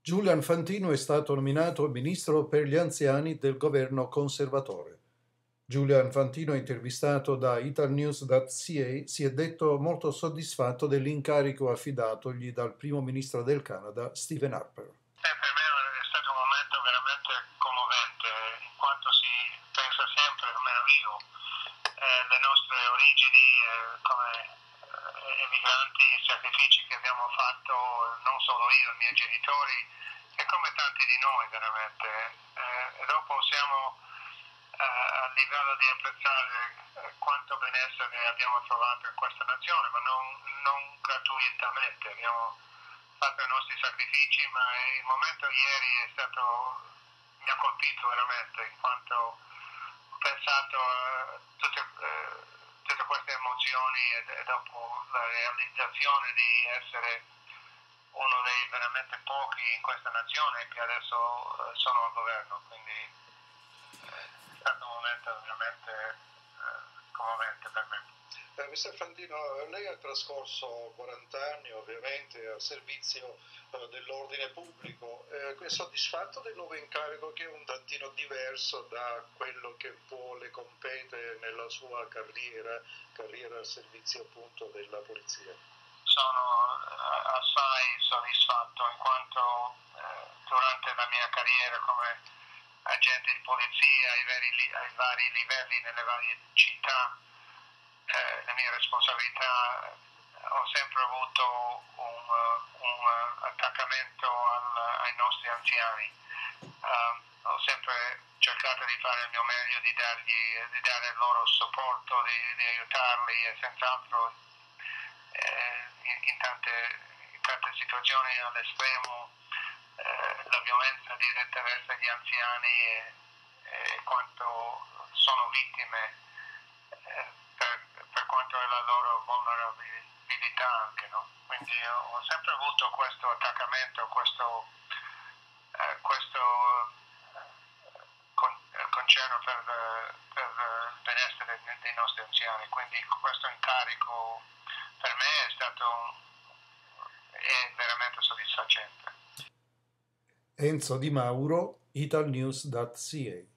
Julian Fantino è stato nominato ministro per gli anziani del governo conservatore. Julian Fantino, intervistato da italnews.ca, si è detto molto soddisfatto dell'incarico affidatogli dal primo ministro del Canada, Stephen Harper. Per me è stato un momento veramente commovente, in quanto si pensa sempre, almeno io, le nostre origini come emigranti, i sacrifici che abbiamo fatto, non solo io e i miei genitori, e come tanti di noi veramente. E dopo siamo a livello di apprezzare quanto benessere abbiamo trovato in questa nazione, ma non gratuitamente. Abbiamo fatto i nostri sacrifici, ma il momento ieri mi ha colpito veramente, in quanto ho pensato a tutte queste emozioni e dopo la realizzazione di essere uno dei veramente pochi in questa nazione che adesso sono al governo, quindi è stato un momento veramente commovente per me. Mister Fantino, lei ha trascorso 40 anni ovviamente al servizio dell'ordine pubblico, è soddisfatto del nuovo incarico che è un tantino diverso da quello che le compete nella sua carriera al servizio appunto della polizia? Sono assai soddisfatto in quanto durante la mia carriera come agente di polizia ai vari livelli nelle varie città, le mie responsabilità, ho sempre avuto un attaccamento ai nostri anziani. Ho sempre cercato di fare il mio meglio, di dare loro supporto, di aiutarli e senz'altro in tante situazioni all'estremo la violenza diretta verso gli anziani e quanto sono vittime per quanto è la loro vulnerabilità anche, no? Quindi ho sempre avuto questo attaccamento, questo concerno per il benessere dei nostri anziani, quindi questo incarico per me è veramente soddisfacente. Enzo Di Mauro, italnews.ca